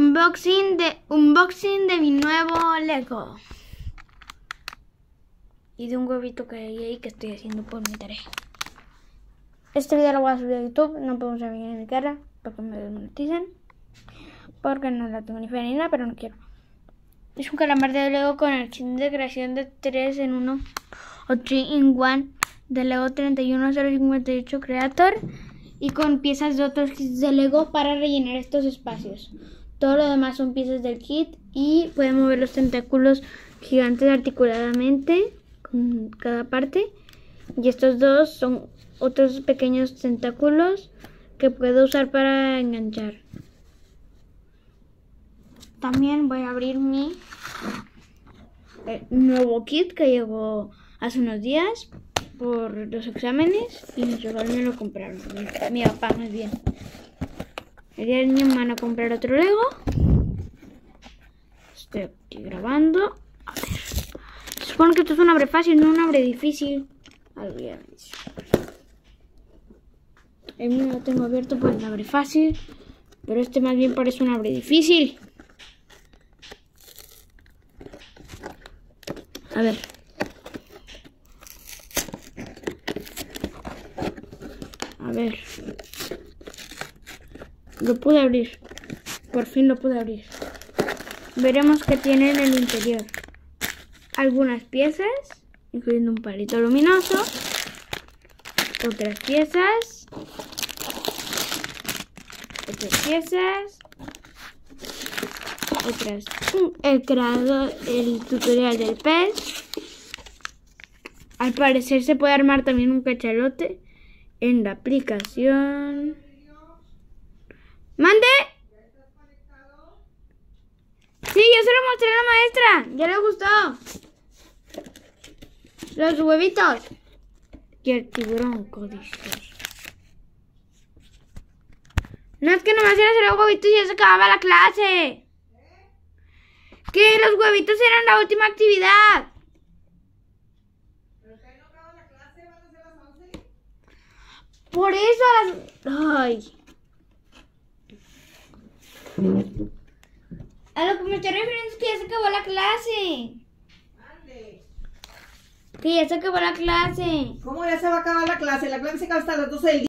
Unboxing de mi nuevo Lego. Y de un huevito que hay ahí que estoy haciendo por mi tarea. Este video lo voy a subir a YouTube. No podemos ver en mi cara porque me desmoneticen. Porque no la tengo ni fea ni nada, pero no quiero. Es un calamar de Lego con el kit de creación de 3 en 1 o 3 in 1 de Lego 31058 Creator. Y con piezas de otros kits de Lego para rellenar estos espacios. Todo lo demás son piezas del kit y pueden mover los tentáculos gigantes articuladamente con cada parte. Y estos dos son otros pequeños tentáculos que puedo usar para enganchar. También voy a abrir mi nuevo kit que llegó hace unos días por los exámenes y mis regalos me lo compraron. Mi papá, más bien. El día del niño me van a comprar otro Lego. Estoy aquí grabando. A ver. Se supone que esto es un abre fácil, no un abre difícil. Algo ya me dice. El mío lo tengo abierto por el abre fácil. Pero este más bien parece un abre difícil. A ver. A ver. Lo pude abrir. Por fin lo pude abrir. Veremos qué tiene en el interior. Algunas piezas, incluyendo un palito luminoso. Otras piezas. Otras piezas. Otras. El tutorial del pez. Al parecer se puede armar también un cachalote en la aplicación. ¿Mande? ¿Ya estás conectado? Sí, yo se lo mostré a la maestra. Ya le gustó. Los huevitos. Y el tiburón codicioso. No es que nomás era hacer los huevitos y ya se acababa la clase. Que los huevitos eran la última actividad. ¿Pero que no acaba la clase? ¿Van a ser las 11? Por eso Ay. A lo que me estoy refiriendo es que ya se acabó la clase. Ande. Que ya se acabó la clase. ¿Cómo ya se va a acabar la clase? La clase se acaba hasta las 12 del día.